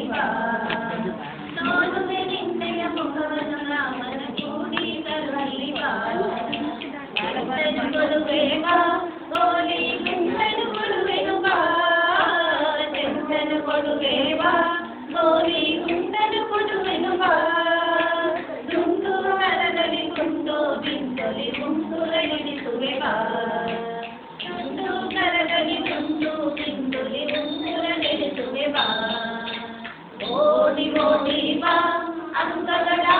ಬಾ ನೋಡುವೆ ನಿನ್ನೆಯ ಮುಖವನ್ನು ರಾಮನ ಕೂಡಿ ತರುವಲ್ಲಿ ಬಾ ಚಂದನು ಕೊಡುವೆ ಬಾ ಗೋಲಿ ಗುಂಡನು ಕೊಡುವೆನು ಬಾ ಚಂದನು ಕೊಡುವೆ ಬಾ ಗೋಲಿ ಗುಂಡನು ಕೊಡುವೆನು ಬಾ ದುಂಡು ಮರದಲ್ಲಿ ಗುಂಡು ಬಿಂದುಲಿ ಗುಂಡುರಳಿಸುವೆ ಬಾ ದುಂಡು ಮರದಲ್ಲಿ ಗುಂಡು ಬಿಂದುಲಿ ಗುಂಡುರಳಿಸುವೆ ಬಾ ಓಡಿ ಓಡಿ ಬಾ ಅಂಕಗಳ